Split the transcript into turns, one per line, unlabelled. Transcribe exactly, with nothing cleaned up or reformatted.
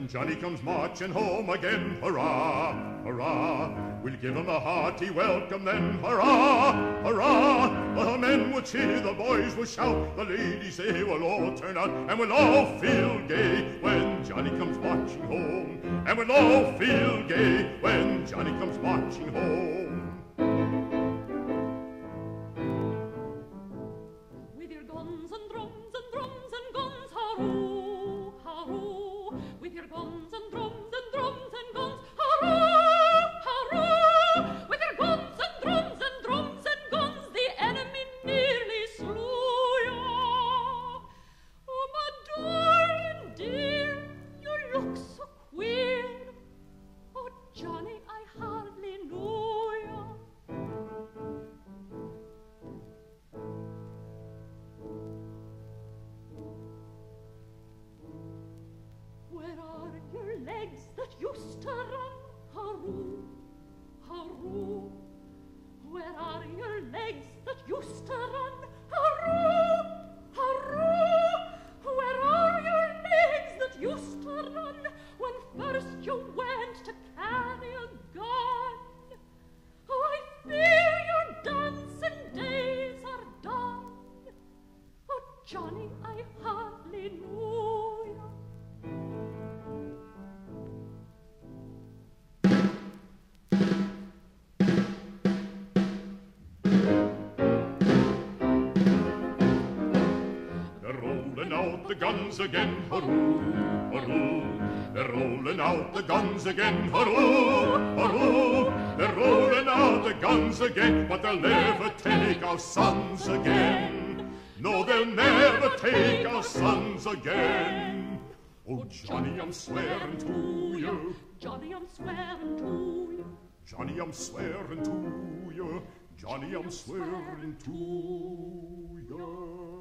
Johnny comes marching home again, hurrah, hurrah. We'll give him a hearty welcome then, hurrah, hurrah. The men will cheer, the boys will shout, the ladies they will all turn out, and we'll all feel gay when Johnny comes marching home. And we'll all feel gay when Johnny comes marching home.
With your guns and drums and drums and guns, hurroo, hurroo. With your guns and drums and drums and guns, hurroo, hurroo. With your guns and drums and drums and guns, the enemy nearly slew ya. Oh, my darling dear, you look so queer. Oh, Johnny, I hardly knew ya. Where are your legs that used to run? Hurroo, hurroo. Where are your legs that used to run? Hurroo, hurroo. Where are your legs that used to run when first you went to carry a gun? Oh, I fear your dancing days are done. Oh, Johnny, I hardly knew ya.
Rolling out the guns again, hurroo, hurroo. They're rolling out the guns again, hurroo, hurroo. They're rolling out the guns again, but they'll never take our sons again. No, they'll never take our sons again. Oh, Johnny, I'm swearing to you.
Johnny, I'm swearing to you.
Johnny, I'm swearing to you. Johnny, I'm swearing to you.